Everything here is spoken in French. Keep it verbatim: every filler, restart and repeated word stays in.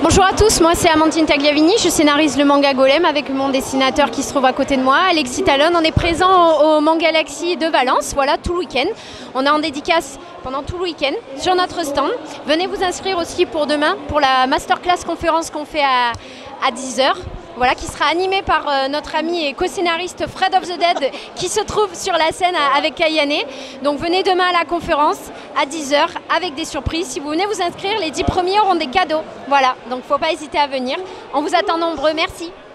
Bonjour à tous, moi c'est Amandine Tagliavini, je scénarise le manga Golem avec mon dessinateur qui se trouve à côté de moi, Alexis Talon. On est présent au, au Mangalaxy de Valence, voilà, tout le week-end. On est en dédicace pendant tout le week-end sur notre stand. Venez vous inscrire aussi pour demain, pour la masterclass conférence qu'on fait à, à dix heures. Voilà, qui sera animé par euh, notre ami et co-scénariste Fred of the Dead qui se trouve sur la scène à, avec Kayane. Donc venez demain à la conférence à dix heures avec des surprises. Si vous venez vous inscrire, les dix premiers auront des cadeaux. Voilà, donc il ne faut pas hésiter à venir. On vous attend nombreux, merci.